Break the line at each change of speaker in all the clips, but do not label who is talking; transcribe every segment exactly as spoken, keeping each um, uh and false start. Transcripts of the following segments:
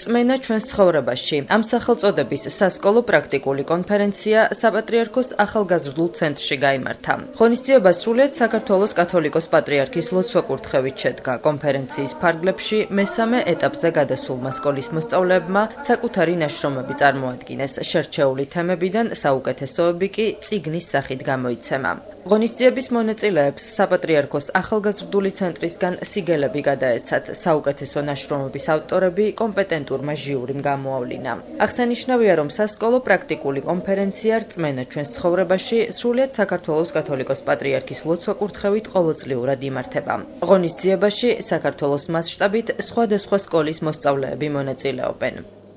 რწმენა ჩვენს ცხოვრებაში. ამ სახელწოდების სასკოლო პრაქტიკული კონფერენცია საპატრიარქოს ახალგაზრდულ ცენტრში გაიმართა. ღონისძიება სრულიად საქართველოს კათოლიკოს პატრიარქის ლოცვა-კურთხევით შედგა. კონფერენციის ფარგლებში მესამე ეტაპზე გადასულმა სკოლის მოსწავლეებმა საკუთარი ნაშრომები წარმოადგინეს. შერჩეული თემებიდან საუკეთესოები კი წიგნის სახით გამოიცემა. ღონისძიების მონაწილეებს საპატრიარქოს ახალგაზრდული ცენტრისგან სიგელები გადაეცათ. საუკეთესო ნაშრომების ავტორები კომპეტენტურმა ჟიურიმ გამოავლინა. აღსანიშნავია, რომ სასკოლო პრაქტიკული კონფერენცია რწმენა ჩვენს ცხოვრებაში სრულიად საქართველოს კათოლიკოს პატრიარქის ლოცვა-კურთხევით ყოველწლიურად იმართება. ღონისძიებაში საქართველოს მასშტაბით სხვადასხვა სკოლის მოსწავლეები მონაწილეობენ.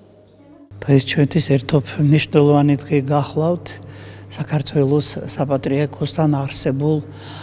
დღეს ჩვენთვის ერთობ მნიშვნელოვანი დღე გახლავთ. საქართველოს საპატრიარქოსთან არსებულ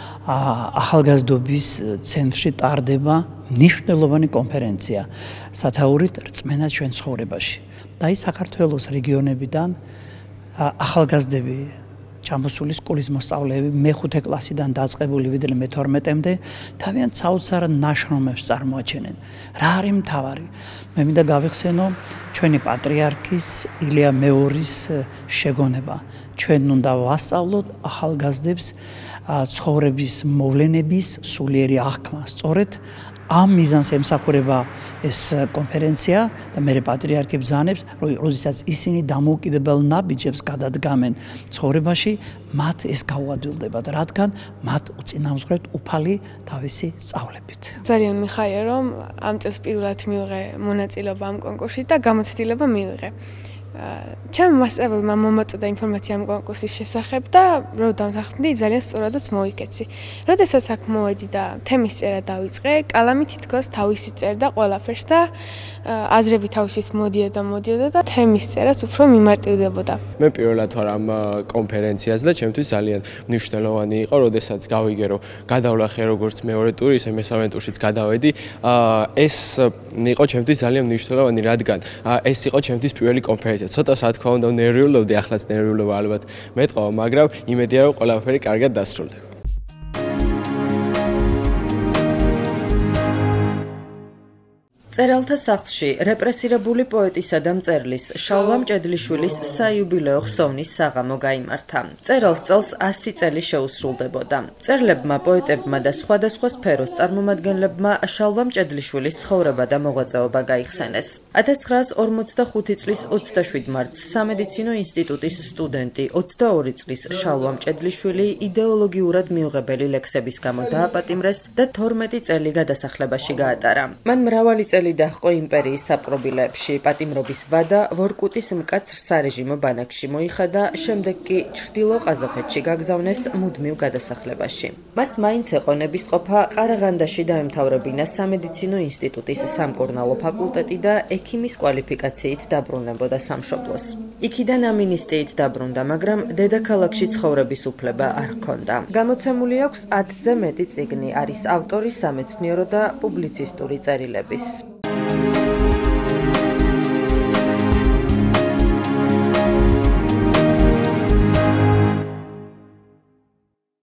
ახალგაზრდობის ცენტრში ტარდება მნიშვნელოვანი კონფერენცია სათაურით რწმენა ჩვენ ცხოვრებაში. და ის საქართველოს რეგიონებიდან ახალგაზრდები ჩამოსული სკოლის მოსწავლეები მეხუთე კლასიდან დაწყებული ვიდრე მეთორმეტემდე თავიანთ საოცარ ნაშრომებს წარმოაჩენენ. რა არის მთავარი? მე მინდა გავიხსენო ჩვენი პატრიარქის ილია მეორის შეგონება. ჩვენ უნდა ვასწავლოთ ახალგაზრდებს ცხოვრების მოვლენების სულიერი აღქმა. სწორედ ამ მიზანს ემსახურება ეს კონფერენცია და მე პატრიარქი ბრძანებს, როდესაც ისინი დამოუკიდებელ ნაბიჯებს გადადგამენ ცხოვრებაში, მათ ეს გაუადვილდებათ, რადგან მათ უწინამძღვრებთ უფალი თავისი სწავლებით.
ძალიან მიხარია, რომ ამ წელს პირველად მივიღე მონაწილეობა ამ კონკურსში და გამოცდილება მივიღე. ჩემ მასწავლებელმა მომაწოდა ინფორმაცია ამ კონკურსის შესახებ და რო დამთანხმდი, ძალიან სწორადაც მოვიკეცი. როდესაც აქ მოვედი და თემის წერა დავიწყე, კალამი თითქოს თავისი წერდა ყველაფერს და აზრები თავისით მოდიოდა მოდიოდა და თემის წერაც უფრო მიმარტივდებოდა.
მე პირველად ვარ ამ კონფერენციაზე და ჩემთვის ძალიან მნიშვნელოვანი იყო, როდესაც გავიგე, რომ გადავლახე როგორც მეორე ტური, ისე მესამე ტურშიც გადავედი. ეს იყო ჩემთვის ძალიან მნიშვნელოვანი, რადგან ეს იყო ჩემთვის პირველი კონფერენცია. ცოტა რა თქმა უნდა ნერვიულობდი, ახლაც ნერვიულობა ალბათ მეტყვა, მაგრამ იმედია რომ ყველაფერი კარგად დასრულდება.
წერალთა სახლში რეპრესირებული პოეტისა და მწერლის შალვა მჭედლიშვილის საიუბილეო ხსოვნის საღამო გაიმართა. წერალს წელს ასი წელი შეუსრულდებოდა. მწერლებმა, პოეტებმა და სხვადასხვა სფეროს წარმომადგენლებმა შალვა მჭედლიშვილის ცხოვრება და მოღვაწეობა გაიხსენეს. ათას ცხრაას ორმოცდახუთი წლის ოცდაშვიდ მარტს სამედიცინო ინსტიტუტის სტუდენტი ოცდაორი წლის შალვა მჭედლიშვილი იდეოლოგიურად მიუღებელი ლექსების გამო დააპატიმრეს და თორმეტი წელი გადასახლებაში გაატარა. მან მრავალი წელი დაჰყო იმპერიის საპყრობილეებში. პატიმრობის ვადა ვორკუტის მკაცრ სარეჟიმო ბანაკში მოიხადა, შემდეგ კი ჩრდილო ყაზახეთში გაგზავნეს მუდმივ გადასახლებაში. მას მაინც ეყო ნებისყოფა ყარაღანდაში დაემთავრებინა სამედიცინო ინსტიტუტის სამკურნალო ფაკულტეტი და ექიმის კვალიფიკაციით დაბრუნებოდა სამშობლოს. იქიდან ამინისტიით დაბრუნდა, მაგრამ დედაქალაქში ცხოვრების უფლება არ ჰქონდა. გამოცემული აქვს ათზე მეტი წიგნი, არის ავტორი სამეცნიერო და პუბლიცისტური წერილების.